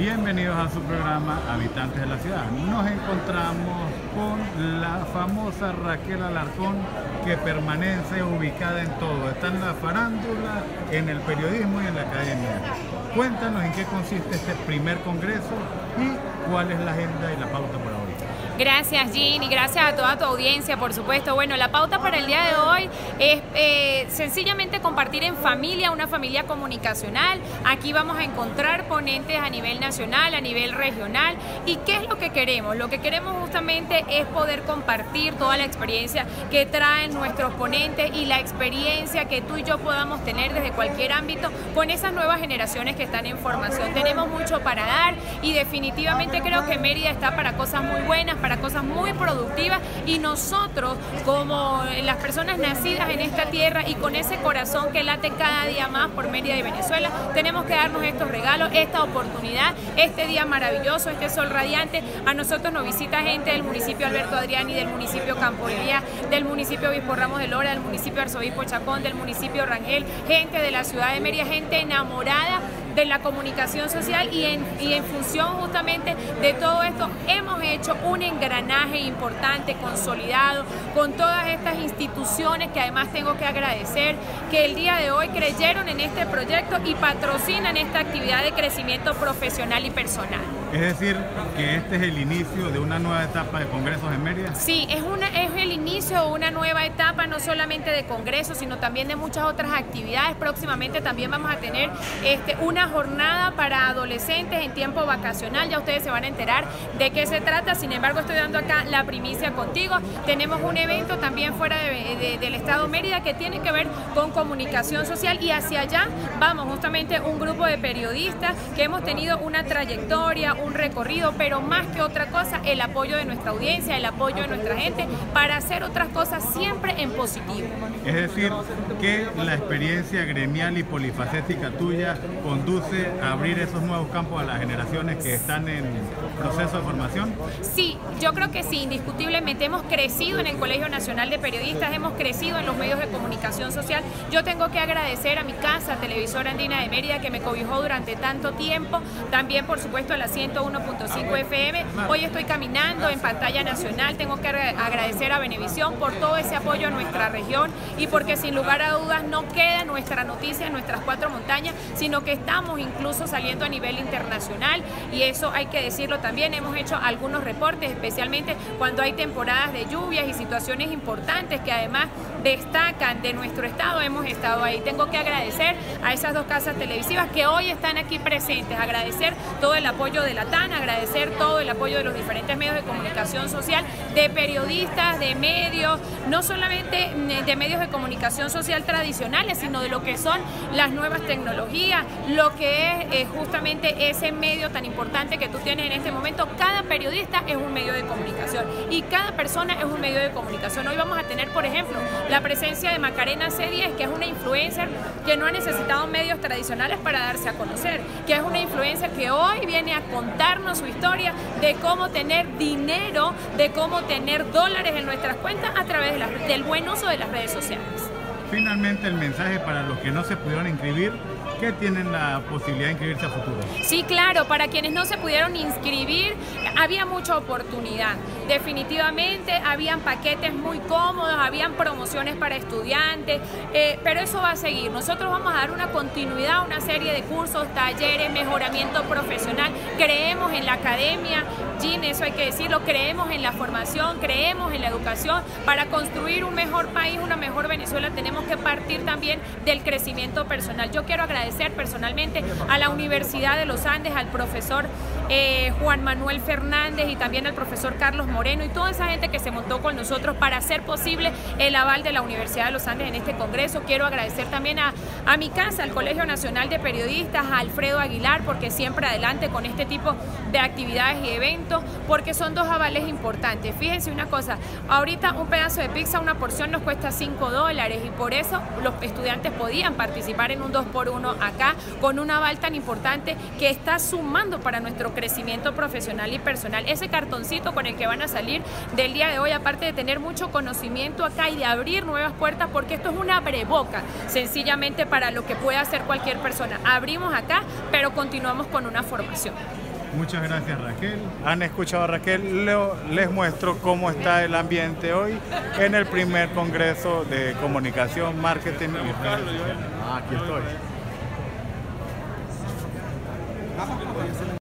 Bienvenidos a su programa Habitantes de la Ciudad. Nos encontramos con la famosa Raquel Alarcón, que permanece ubicada en todo. Está en la farándula, en el periodismo y en la academia. Cuéntanos en qué consiste este primer congreso y cuál es la agenda y la pauta por hoy. Gracias, Jean, y gracias a toda tu audiencia, por supuesto. Bueno, la pauta para el día de hoy es sencillamente compartir en familia, una familia comunicacional. Aquí vamos a encontrar ponentes a nivel nacional, a nivel regional. ¿Y qué es lo que queremos? Lo que queremos justamente es poder compartir toda la experiencia que traen nuestros ponentes y la experiencia que tú y yo podamos tener desde cualquier ámbito con esas nuevas generaciones que están en formación. Tenemos mucho para dar y definitivamente creo que Mérida está para cosas muy buenas, para cosas muy productivas, y nosotros, como las personas nacidas en esta tierra y con ese corazón que late cada día más por Mérida y Venezuela, tenemos que darnos estos regalos, esta oportunidad, este día maravilloso, este sol radiante. A nosotros nos visita gente del municipio Alberto Adriani, del municipio Campo Elías, del municipio Obispo Ramos de Lora, del municipio Arzobispo Chacón, del municipio Rangel, gente de la ciudad de Mérida, gente enamorada de la comunicación social, y en función justamente de todo esto hemos hecho un engranaje importante, consolidado, con todas estas instituciones que además tengo que agradecer, que el día de hoy creyeron en este proyecto y patrocinan esta actividad de crecimiento profesional y personal. Es decir, que este es el inicio de una nueva etapa de congresos en Mérida. Sí, es el inicio de una nueva etapa, no solamente de congresos, sino también de muchas otras actividades. Próximamente también vamos a tener una jornada para adolescentes en tiempo vacacional. Ya ustedes se van a enterar de qué se trata. Sin embargo, estoy dando acá la primicia contigo. Tenemos un evento también fuera del estado Mérida que tiene que ver con comunicación social, y hacia allá vamos justamente un grupo de periodistas que hemos tenido una trayectoria, un recorrido, pero más que otra cosa, el apoyo de nuestra audiencia, el apoyo de nuestra gente para hacer otras cosas siempre en positivo. Es decir, que la experiencia gremial y polifacética tuya conduce a abrir esos nuevos campos a las generaciones que están en proceso de formación. Sí, yo creo que sí, indiscutiblemente hemos crecido en el Colegio Nacional de Periodistas, hemos crecido en los medios de comunicación social. Yo tengo que agradecer a mi casa, Televisora Andina de Mérida, que me cobijó durante tanto tiempo, también por supuesto a la 101.5 FM. Hoy estoy caminando en pantalla nacional. Tengo que agradecer a Venevisión por todo ese apoyo a nuestra región, y porque sin lugar a dudas no queda nuestra noticia en nuestras cuatro montañas, sino que estamos incluso saliendo a nivel internacional, y eso hay que decirlo también. Hemos hecho algunos reportes, especialmente cuando hay temporadas de lluvias y situaciones importantes que además destacan de nuestro estado. Hemos estado ahí. Tengo que agradecer a esas dos casas televisivas que hoy están aquí presentes, agradecer todo el apoyo de la TAN, agradecer todo el apoyo de los diferentes medios de comunicación social, de periodistas, de medios, no solamente de medios de comunicación social tradicionales, sino de lo que son las nuevas tecnologías, lo que es justamente ese medio tan importante que tú tienes en este momento. Cada periodista es un medio de comunicación y cada persona es un medio de comunicación. Hoy vamos a tener, por ejemplo, la presencia de Macarena C10, que es una influencer que no ha necesitado medios tradicionales para darse a conocer, que es una influencer que hoy viene a contarnos su historia de cómo tener dinero, de cómo tener dólares en nuestras cuentas a través del buen uso de las redes sociales. Finalmente, el mensaje para los que no se pudieron inscribir, que tienen la posibilidad de inscribirse a futuro. Sí, claro, para quienes no se pudieron inscribir, había mucha oportunidad. Definitivamente habían paquetes muy cómodos, habían promociones para estudiantes, pero eso va a seguir. Nosotros vamos a dar una continuidad a una serie de cursos, talleres, mejoramiento profesional. Creemos en la academia, Jean, eso hay que decirlo, creemos en la formación, creemos en la educación. Para construir un mejor país, una mejor Venezuela, tenemos que partir también del crecimiento personal. Yo quiero agradecer personalmente a la Universidad de los Andes, al profesor Juan Manuel Fernández, y también al profesor Carlos Moreno, y toda esa gente que se montó con nosotros para hacer posible el aval de la Universidad de los Andes en este congreso. Quiero agradecer también a mi casa, al Colegio Nacional de Periodistas, a Alfredo Aguilar, porque siempre adelante con este tipo de actividades y eventos, porque son dos avales importantes. Fíjense una cosa, ahorita un pedazo de pizza, una porción nos cuesta $5, y por eso los estudiantes podían participar en un 2x1 acá, con un aval tan importante que está sumando para nuestro crecimiento profesional y personal. Ese cartoncito con el que van a salir del día de hoy, aparte de tener mucho conocimiento acá y de abrir nuevas puertas, porque esto es una abreboca sencillamente para lo que puede hacer cualquier persona. Abrimos acá, pero continuamos con una formación. Muchas gracias, Raquel. Han escuchado a Raquel. Les muestro cómo está el ambiente hoy en el primer Congreso de Comunicación, Marketing y Redes Sociales. Aquí estoy.